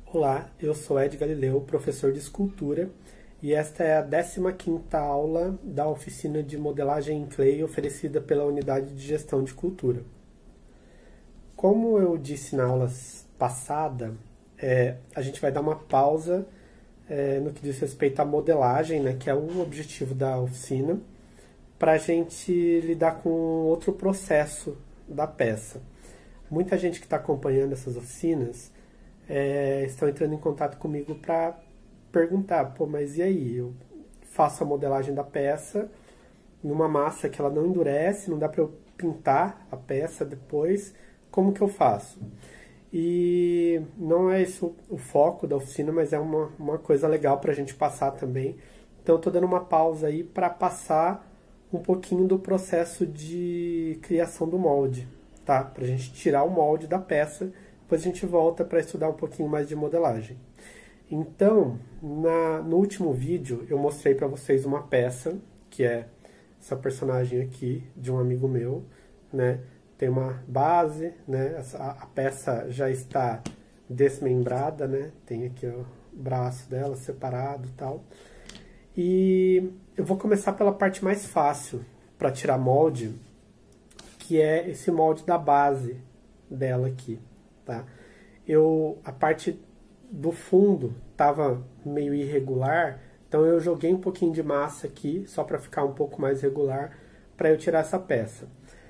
Olá, eu sou Ed Galileu, professor de escultura, e esta é a 15ª aula da oficina de modelagem em clay oferecida pela Unidade de Gestão de Cultura. Como eu disse na aula passada, a gente vai dar uma pausa no que diz respeito à modelagem, né, que é o objetivo da oficina, para a gente lidar com outro processo da peça. Muita gente que está acompanhando essas oficinas estão entrando em contato comigo para perguntar, pô, mas e aí? Eu faço a modelagem da peça numa massa que ela não endurece, não dá para eu pintar a peça depois, como que eu faço? E não é isso o foco da oficina, mas é uma coisa legal para a gente passar também. Então eu estou dando uma pausa aí para passar um pouquinho do processo de criação do molde, tá? Para a gente tirar o molde da peça, depois a gente volta para estudar um pouquinho mais de modelagem. Então, no último vídeo eu mostrei para vocês uma peça, que é essa personagem aqui, de um amigo meu, né? Tem uma base, né? A peça já está desmembrada, né? Tem aqui o braço dela separado e tal. E eu vou começar pela parte mais fácil para tirar molde, que é esse molde da base dela aqui, tá? A parte do fundo estava meio irregular, então eu joguei um pouquinho de massa aqui, só para ficar um pouco mais regular, para eu tirar essa peça.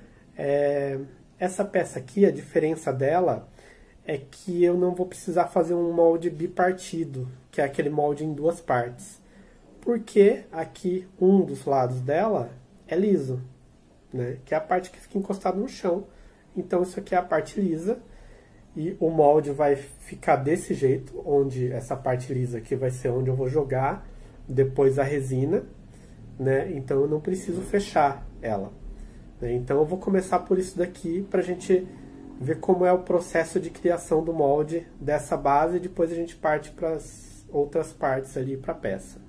Essa peça aqui, a diferença dela é que eu não vou precisar fazer um molde bipartido, que é aquele molde em duas partes, porque aqui um dos lados dela é liso, né? Que é a parte que fica encostada no chão. Então isso aqui é a parte lisa, e o molde vai ficar desse jeito, onde essa parte lisa aqui vai ser onde eu vou jogar depois a resina, né? Então eu não preciso fechar ela. Então eu vou começar por isso daqui para a gente ver como é o processo de criação do molde dessa base e depois a gente parte para as outras partes ali para a peça.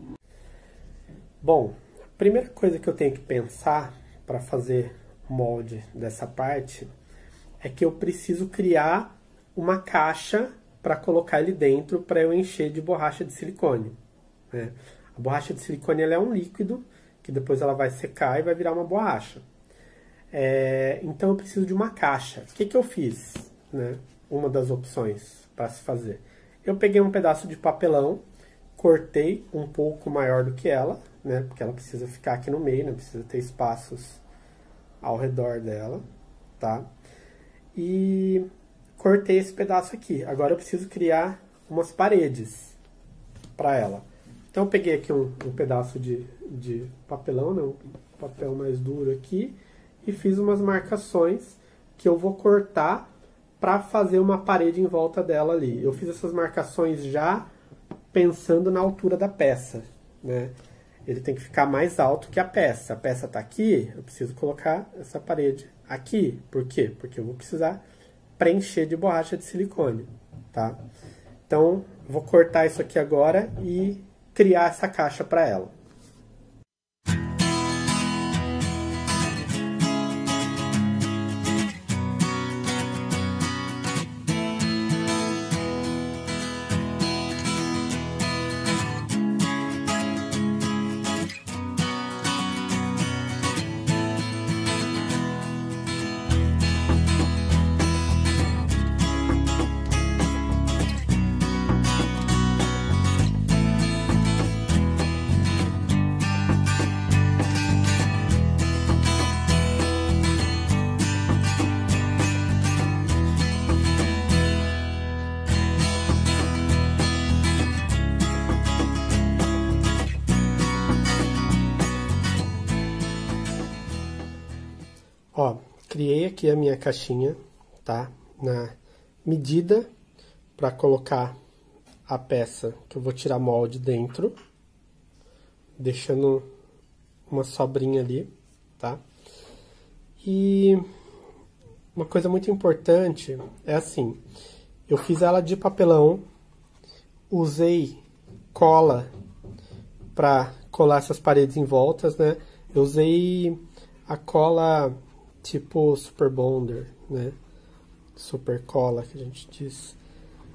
Bom, a primeira coisa que eu tenho que pensar para fazer o molde dessa parte é que eu preciso criar uma caixa para colocar ele dentro para eu encher de borracha de silicone, né? A borracha de silicone ela é um líquido que depois ela vai secar e vai virar uma borracha. Então eu preciso de uma caixa. O que eu fiz, né? Uma das opções para se fazer. Eu peguei um pedaço de papelão, cortei um pouco maior do que ela, né? Porque ela precisa ficar aqui no meio, né? Precisa ter espaços ao redor dela, tá? E cortei esse pedaço aqui. Agora eu preciso criar umas paredes para ela. Então eu peguei aqui um pedaço de papelão, né? Um papel mais duro aqui, e fiz umas marcações que eu vou cortar para fazer uma parede em volta dela ali. Eu fiz essas marcações já pensando na altura da peça, né? Ele tem que ficar mais alto que a peça. A peça está aqui, eu preciso colocar essa parede aqui. Por quê? Porque eu vou precisar preencher de borracha de silicone, tá? Então, vou cortar isso aqui agora e criar essa caixa para ela. Ó, criei aqui a minha caixinha, tá? Na medida para colocar a peça que eu vou tirar molde dentro, deixando uma sobrinha ali, tá? E uma coisa muito importante é assim, eu fiz ela de papelão, usei cola para colar essas paredes em voltas, né? Eu usei a cola tipo Super Bonder, né? Super cola que a gente diz.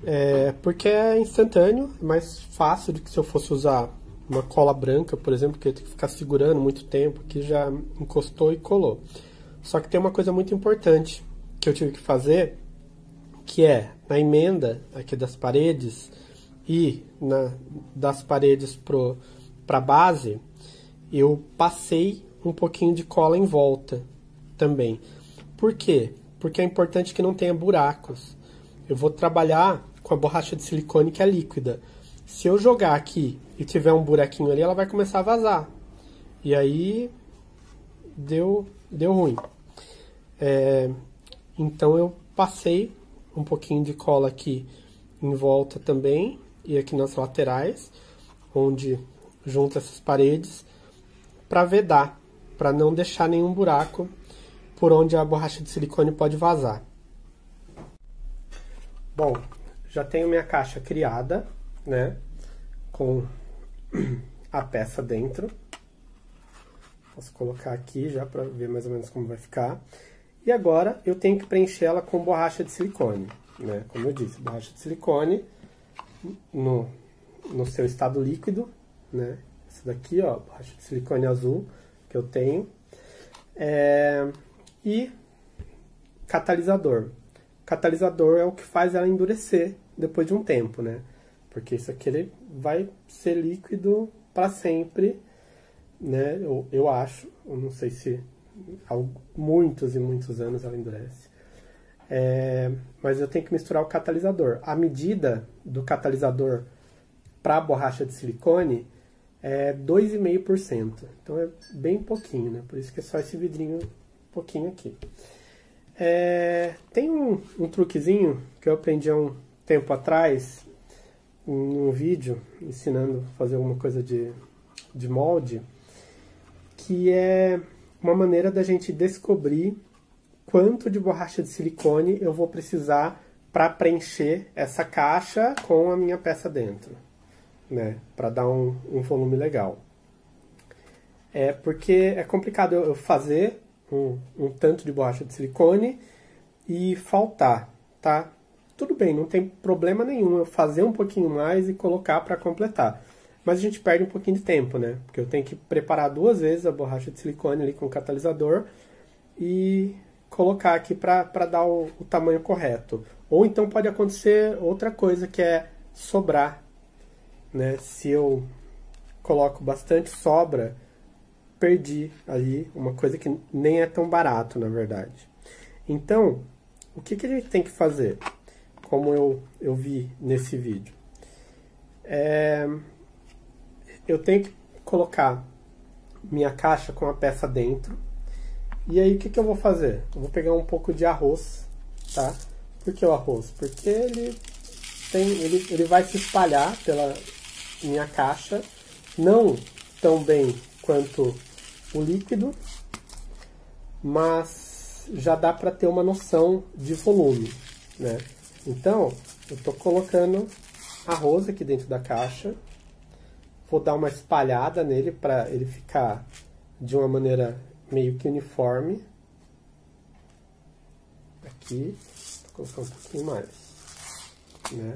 Porque é instantâneo, é mais fácil do que se eu fosse usar uma cola branca, por exemplo, que eu tenho que ficar segurando muito tempo, que já encostou e colou. Só que tem uma coisa muito importante que eu tive que fazer, que é na emenda aqui das paredes e das paredes para a base, eu passei um pouquinho de cola em volta também. Por quê? Porque é importante que não tenha buracos. Eu vou trabalhar com a borracha de silicone que é líquida. Se eu jogar aqui e tiver um buraquinho ali, ela vai começar a vazar. E aí deu ruim. Então eu passei um pouquinho de cola aqui em volta também e aqui nas laterais, onde junta essas paredes, para vedar, para não deixar nenhum buraco por onde a borracha de silicone pode vazar. Bom, já tenho minha caixa criada, né, com a peça dentro. Posso colocar aqui já para ver mais ou menos como vai ficar. E agora eu tenho que preencher ela com borracha de silicone, né? Como eu disse, borracha de silicone no seu estado líquido, né? Essa daqui, ó, borracha de silicone azul que eu tenho. E catalisador. Catalisador é o que faz ela endurecer depois de um tempo, né? Porque isso aqui ele vai ser líquido para sempre, né? Eu acho, eu não sei se há muitos e muitos anos ela endurece. Mas eu tenho que misturar o catalisador. A medida do catalisador para a borracha de silicone é 2,5%. Então é bem pouquinho, né? Por isso que é só esse vidrinho pouquinho aqui. Tem um truquezinho que eu aprendi há um tempo atrás em um vídeo ensinando a fazer alguma coisa de molde, que é uma maneira da gente descobrir quanto de borracha de silicone eu vou precisar para preencher essa caixa com a minha peça dentro, né? Para dar um volume legal. Porque é complicado eu fazer um tanto de borracha de silicone e faltar, tá? Tudo bem, não tem problema nenhum eu fazer um pouquinho mais e colocar para completar. Mas a gente perde um pouquinho de tempo, né? Porque eu tenho que preparar 2 vezes a borracha de silicone ali com o catalisador e colocar aqui para dar o tamanho correto. Ou então pode acontecer outra coisa, que é sobrar, né? Se eu coloco bastante sobra, perdi ali uma coisa que nem é tão barato, na verdade. Então, o que a gente tem que fazer? Como eu vi nesse vídeo. Eu tenho que colocar minha caixa com a peça dentro. E aí o que eu vou fazer? Eu vou pegar um pouco de arroz, tá? Por que o arroz? Porque ele vai se espalhar pela minha caixa, não tão bem quanto o líquido, mas já dá para ter uma noção de volume, né? Então, eu estou colocando arroz aqui dentro da caixa. Vou dar uma espalhada nele para ele ficar de uma maneira meio que uniforme. Aqui, vou colocar um pouquinho mais, né?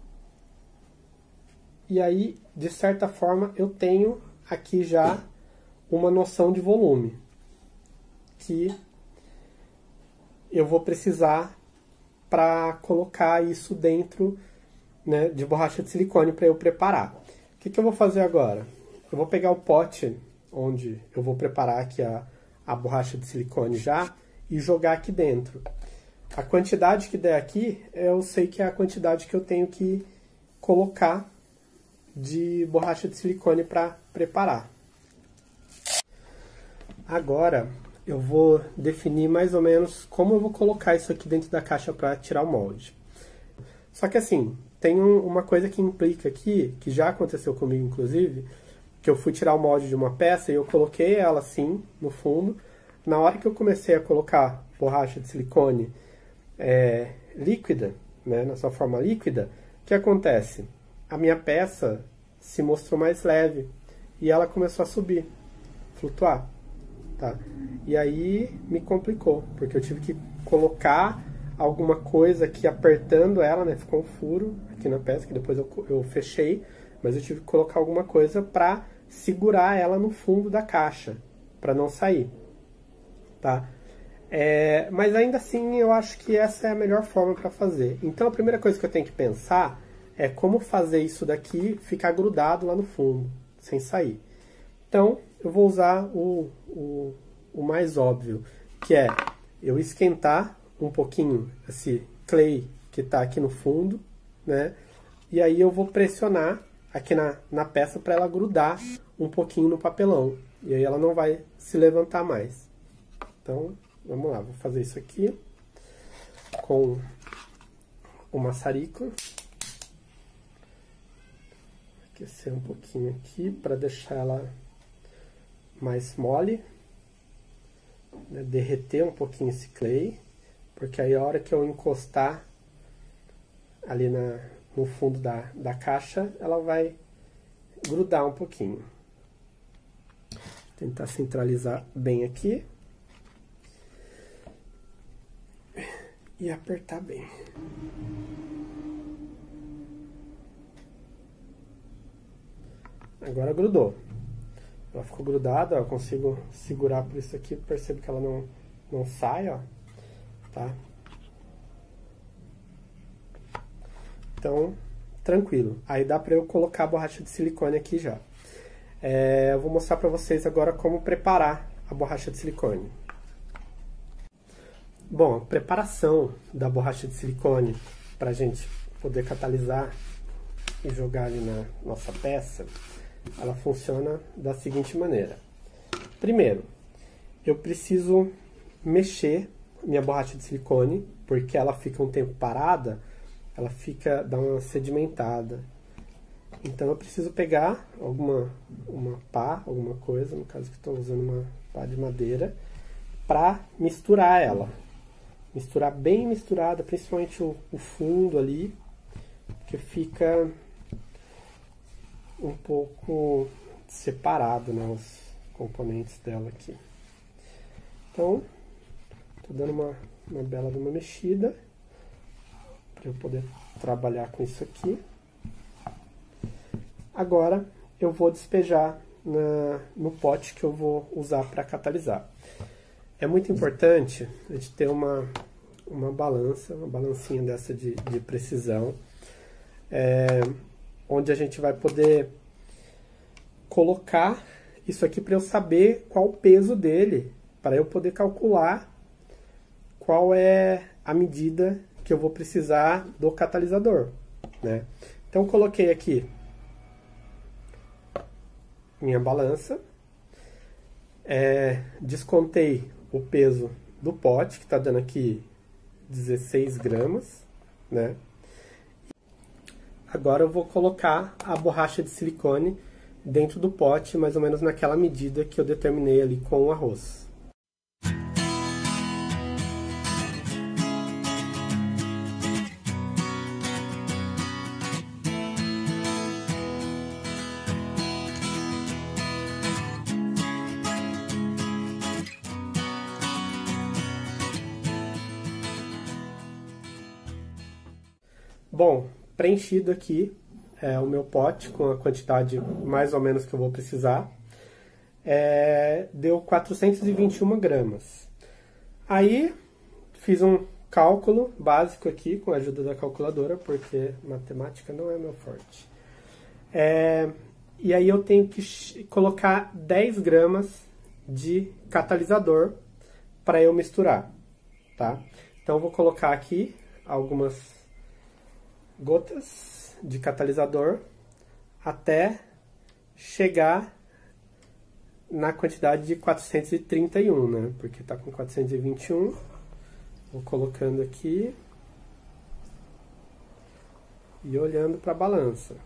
E aí, de certa forma, eu tenho aqui já uma noção de volume que eu vou precisar para colocar isso dentro, né, de borracha de silicone para eu preparar. O que eu vou fazer agora? Eu vou pegar o pote onde eu vou preparar aqui a borracha de silicone já e jogar aqui dentro. A quantidade que der aqui, eu sei que é a quantidade que eu tenho que colocar de borracha de silicone para preparar. Agora eu vou definir mais ou menos como eu vou colocar isso aqui dentro da caixa para tirar o molde. Só que assim, tem uma coisa que implica aqui, que já aconteceu comigo inclusive, que eu fui tirar o molde de uma peça e eu coloquei ela assim no fundo. Na hora que eu comecei a colocar borracha de silicone líquida, né, na sua forma líquida, o que acontece? A minha peça se mostrou mais leve e ela começou a subir, flutuar, tá? E aí me complicou, porque eu tive que colocar alguma coisa aqui apertando ela, né? Ficou um furo aqui na peça, que depois eu fechei, mas eu tive que colocar alguma coisa para segurar ela no fundo da caixa, para não sair, tá? Mas ainda assim eu acho que essa é a melhor forma para fazer. Então a primeira coisa que eu tenho que pensar é como fazer isso daqui ficar grudado lá no fundo, sem sair. Então eu vou usar o mais óbvio, que é eu esquentar um pouquinho esse clay que está aqui no fundo, né? E aí eu vou pressionar aqui na peça para ela grudar um pouquinho no papelão. E aí ela não vai se levantar mais. Então, vamos lá, vou fazer isso aqui com o maçarico. Aquecer um pouquinho aqui para deixar ela mais mole, né? Derreter um pouquinho esse clay, porque aí a hora que eu encostar ali no fundo da caixa, ela vai grudar um pouquinho. Tentar centralizar bem aqui. E apertar bem. Agora grudou. Ela ficou grudada, ó, eu consigo segurar por isso aqui, percebo que ela não sai, ó, tá? Então, tranquilo. Aí dá pra eu colocar a borracha de silicone aqui já. Eu vou mostrar pra vocês agora como preparar a borracha de silicone. Bom, a preparação da borracha de silicone pra gente poder catalisar e jogar ali na nossa peça, ela funciona da seguinte maneira. Primeiro, eu preciso mexer minha borracha de silicone, porque ela fica um tempo parada, ela dá uma sedimentada. Então eu preciso pegar uma pá, alguma coisa, no caso que estou usando uma pá de madeira, para misturar ela. Misturar bem misturada, principalmente o fundo ali, que fica um pouco separado, né, os componentes dela aqui. Então, tô dando uma bela de uma mexida para eu poder trabalhar com isso aqui. Agora eu vou despejar no pote que eu vou usar para catalisar. É muito importante a gente ter uma balancinha dessa de precisão, onde a gente vai poder colocar isso aqui para eu saber qual o peso dele, para eu poder calcular qual é a medida que eu vou precisar do catalisador, né? Então coloquei aqui minha balança, descontei o peso do pote, que está dando aqui 16 gramas, né? Agora eu vou colocar a borracha de silicone dentro do pote, mais ou menos naquela medida que eu determinei ali com o arroz. Bom, preenchido aqui o meu pote com a quantidade mais ou menos que eu vou precisar, deu 421 gramas. Aí fiz um cálculo básico aqui com a ajuda da calculadora, porque matemática não é meu forte. E aí eu tenho que colocar 10 gramas de catalisador para eu misturar, tá? Então eu vou colocar aqui algumas gotas de catalisador até chegar na quantidade de 431, né? Porque tá com 421. Vou colocando aqui e olhando para a balança.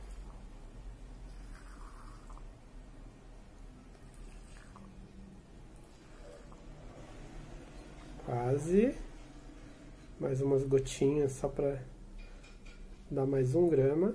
Quase. Mais umas gotinhas só para dar mais 1 grama.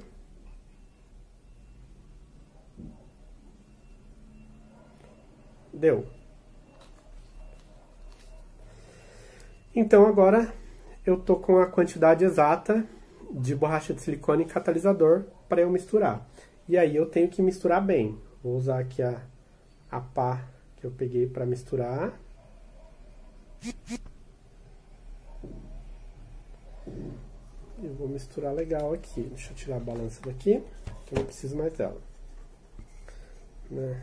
Deu. Então agora eu tô com a quantidade exata de borracha de silicone e catalisador para eu misturar. E aí eu tenho que misturar bem. Vou usar aqui a pá que eu peguei para misturar. Eu vou misturar legal aqui. Deixa eu tirar a balança daqui, que eu não preciso mais dela. Né?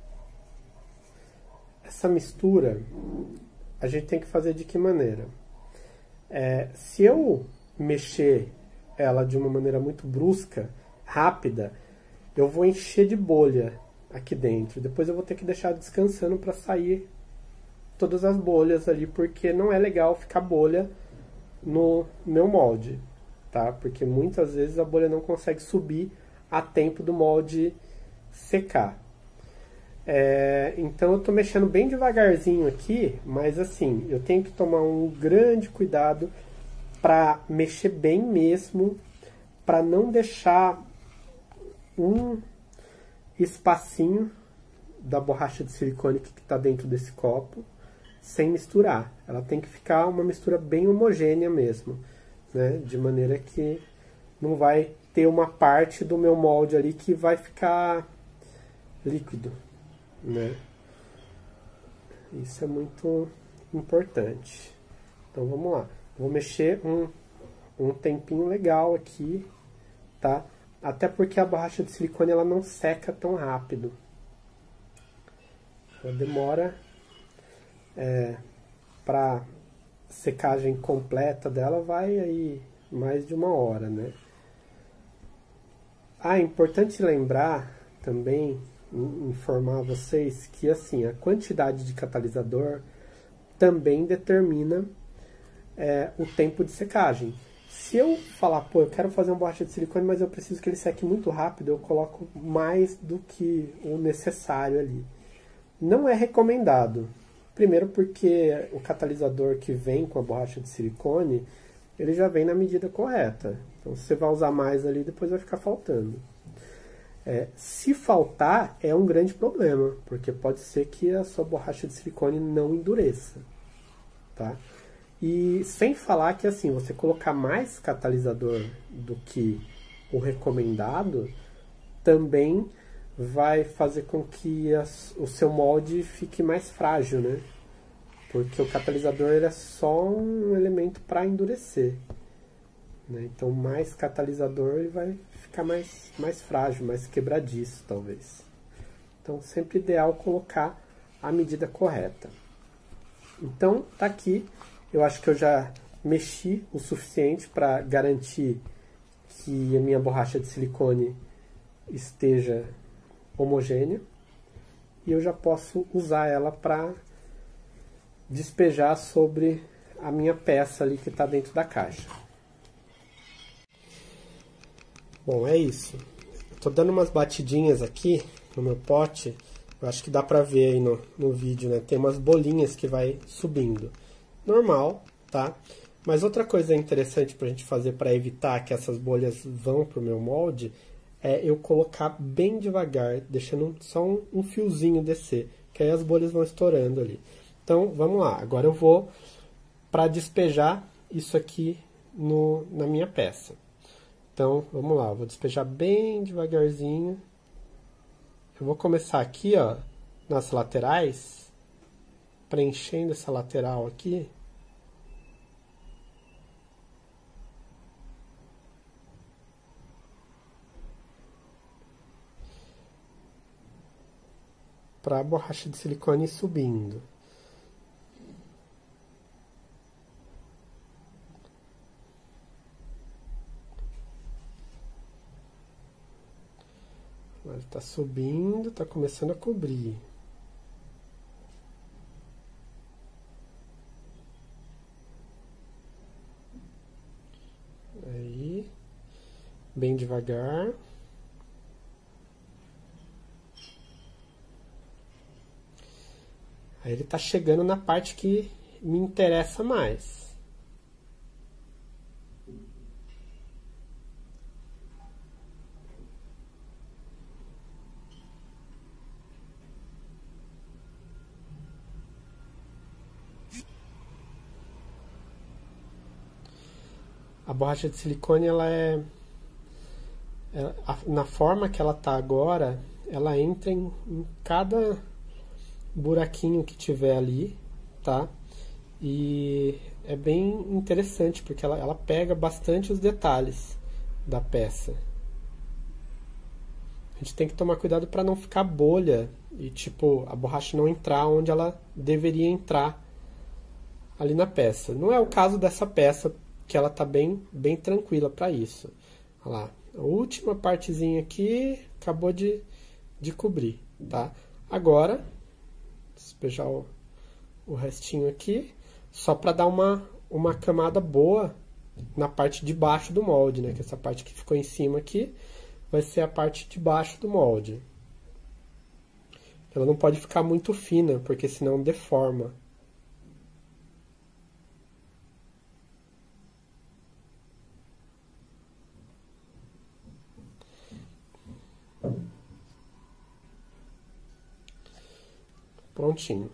Essa mistura, a gente tem que fazer de que maneira? Se eu mexer ela de uma maneira muito brusca, rápida, eu vou encher de bolha aqui dentro. Depois eu vou ter que deixar descansando para sair todas as bolhas ali, porque não é legal ficar bolha no meu molde, tá? Porque muitas vezes a bolha não consegue subir a tempo do molde secar. Então eu tô mexendo bem devagarzinho aqui, mas assim, eu tenho que tomar um grande cuidado para mexer bem mesmo, para não deixar um espacinho da borracha de silicone que está dentro desse copo sem misturar. Ela tem que ficar uma mistura bem homogênea mesmo, né? De maneira que não vai ter uma parte do meu molde ali que vai ficar líquido, né? Isso é muito importante. Então vamos lá. Vou mexer um tempinho legal aqui, tá? Até porque a borracha de silicone ela não seca tão rápido. Ela demora para secagem completa dela, vai aí mais de 1 hora, né? É importante lembrar também, informar vocês que assim, a quantidade de catalisador também determina o tempo de secagem. Se eu falar, pô, eu quero fazer uma borracha de silicone, mas eu preciso que ele seque muito rápido, eu coloco mais do que o necessário ali. Não é recomendado. Primeiro porque o catalisador que vem com a borracha de silicone, ele já vem na medida correta. Então se você vai usar mais ali, depois vai ficar faltando. Se faltar, é um grande problema, porque pode ser que a sua borracha de silicone não endureça, tá? E sem falar que assim, você colocar mais catalisador do que o recomendado, também vai fazer com que o seu molde fique mais frágil, né? Porque o catalisador ele é só um elemento para endurecer, né? Então mais catalisador ele vai ficar mais frágil, mais quebradiço talvez. Então sempre ideal colocar a medida correta. Então tá aqui. Eu acho que eu já mexi o suficiente para garantir que a minha borracha de silicone esteja homogênea. E eu já posso usar ela para despejar sobre a minha peça ali que está dentro da caixa. Bom, é isso. Estou dando umas batidinhas aqui no meu pote. Eu acho que dá para ver aí no vídeo, né? Tem umas bolinhas que vai subindo. Normal, tá? Mas outra coisa interessante pra gente fazer para evitar que essas bolhas vão pro meu molde é eu colocar bem devagar, deixando só um fiozinho descer, que aí as bolhas vão estourando ali. Então, vamos lá. Agora eu vou para despejar isso aqui na minha peça. Então, vamos lá. Eu vou despejar bem devagarzinho. Eu vou começar aqui, ó, nas laterais, preenchendo essa lateral aqui. Para a borracha de silicone ir subindo. Ele está subindo, está começando a cobrir. Aí, bem devagar. Aí ele está chegando na parte que me interessa mais. a borracha de silicone, na forma que ela tá agora, ela entra em cada buraquinho que tiver ali, tá? E é bem interessante, porque ela pega bastante os detalhes da peça. A gente tem que tomar cuidado para não ficar bolha e, tipo, a borracha não entrar onde ela deveria entrar ali na peça. Não é o caso dessa peça, que ela tá bem tranquila para isso. Olha lá, a última partezinha aqui acabou de cobrir, tá? Agora, despejar o restinho aqui, só para dar uma camada boa na parte de baixo do molde, né? Que essa parte que ficou em cima aqui vai ser a parte de baixo do molde. Ela não pode ficar muito fina, porque senão deforma. Prontinho.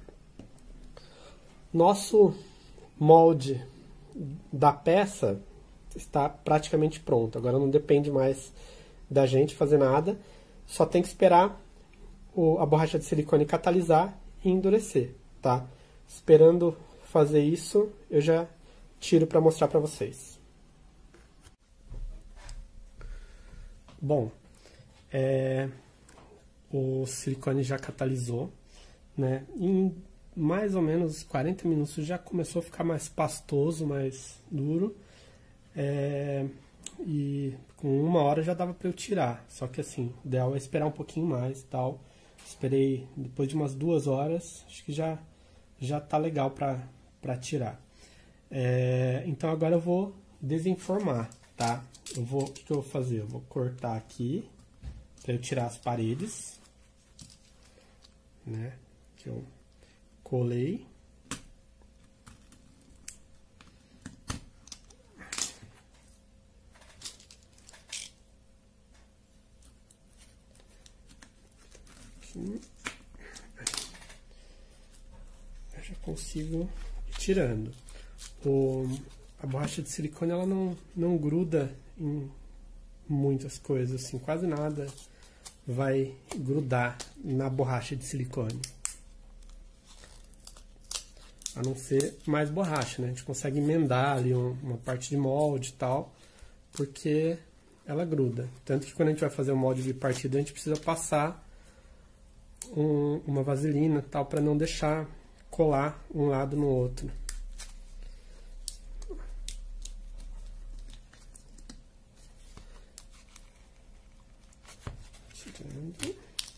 Nosso molde da peça está praticamente pronto. Agora não depende mais da gente fazer nada. Só tem que esperar a borracha de silicone catalisar e endurecer, tá? Esperando fazer isso, eu já tiro para mostrar para vocês. Bom, o silicone já catalisou, né? Em mais ou menos 40 minutos já começou a ficar mais pastoso, mais duro. E com 1 hora já dava para eu tirar. Só que assim, o ideal é esperar um pouquinho mais e tal. Esperei depois de umas 2 horas, acho que já tá legal para tirar. Então agora eu vou desenformar, tá? O que eu vou fazer? Eu vou cortar aqui para eu tirar as paredes, né? Que eu colei. Aqui. Eu já consigo ir tirando. A borracha de silicone ela não gruda em muitas coisas, assim, quase nada vai grudar na borracha de silicone. A não ser mais borracha, né? A gente consegue emendar ali uma parte de molde e tal, porque ela gruda. Tanto que quando a gente vai fazer o molde bipartido, a gente precisa passar uma vaselina e tal, para não deixar colar um lado no outro. Tirando.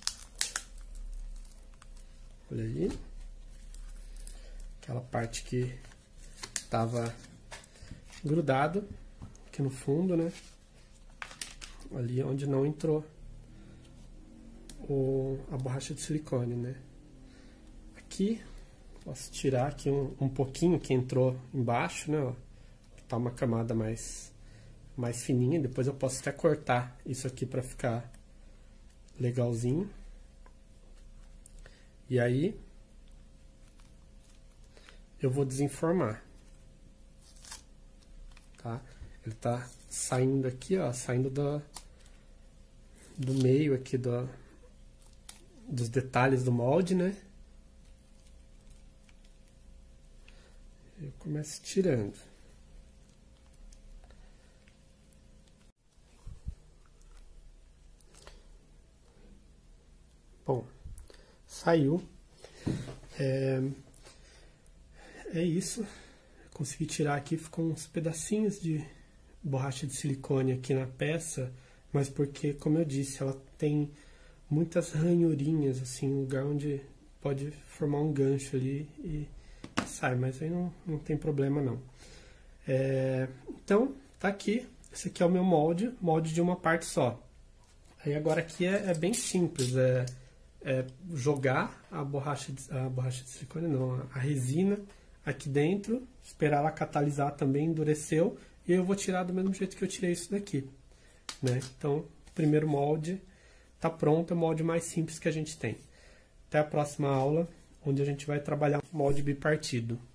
Olha aí. Aquela parte que estava grudado aqui no fundo, né? Ali onde não entrou a borracha de silicone, né? Aqui, posso tirar aqui um pouquinho que entrou embaixo, né? Ó, tá uma camada mais fininha. Depois eu posso até cortar isso aqui para ficar legalzinho. E aí eu vou desenformar, tá? Ele tá saindo aqui, ó, saindo do meio aqui dos detalhes do molde, né? Eu começo tirando. Bom, saiu. É isso. Eu consegui tirar aqui, ficou uns pedacinhos de borracha de silicone aqui na peça, mas porque, como eu disse, ela tem muitas ranhurinhas, assim, um lugar onde pode formar um gancho ali e sai, mas aí não tem problema não. Então, tá aqui. Esse aqui é o meu molde de uma parte só. Aí agora aqui é bem simples, jogar a borracha de silicone, não, a resina aqui dentro, esperar ela catalisar também, endureceu, e eu vou tirar do mesmo jeito que eu tirei isso daqui, né? Então, o primeiro molde tá pronto, é o molde mais simples que a gente tem. Até a próxima aula, onde a gente vai trabalhar o molde bipartido.